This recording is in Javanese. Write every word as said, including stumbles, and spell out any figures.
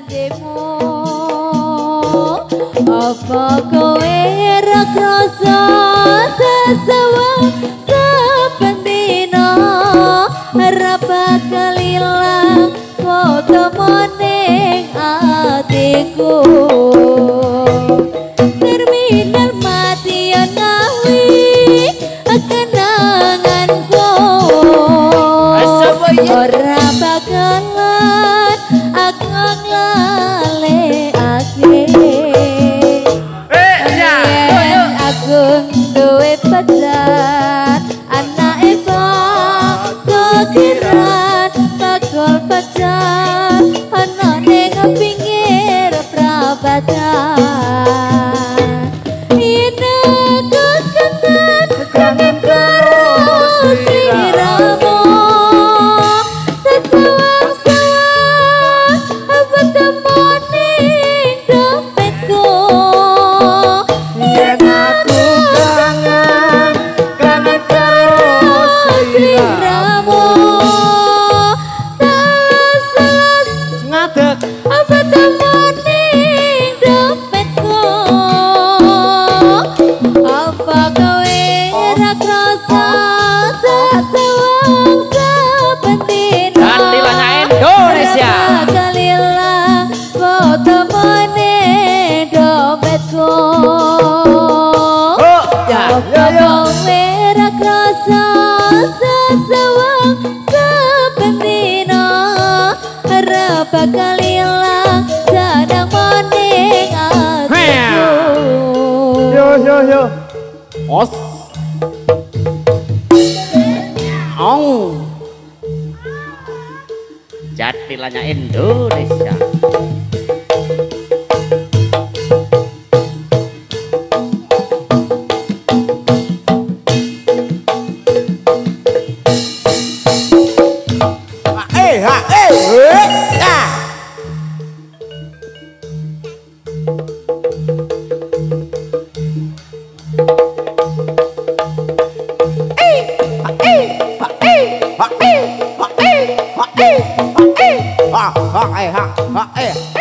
kandemu apa kowe ra krasa sesawang sependino ra bakal ilang foto moning atiku terminal mati ngawi kenanganku ora bakalan aku nglalekake yen aku duwe pacar anake kekiran bakal pacar ana ning pinggir prabatan ine kekangen kangen karo sliramu sesawang-sawang bertemu ning dompetku yen aku kangen kangen karo sliramu salah ngadeg bertemu ning dompetku apa kowe ra krasa sesawang sependino Ganti lanya Indonesia kalilang foto moning dompetku apa kowe ra krasa sesawang sependino ra bakal ilang sadang moning atiku Yo yo yo. os ong Jatilanya Indonesia Eh ha eh eh ah. Ha ha eh ha ha eh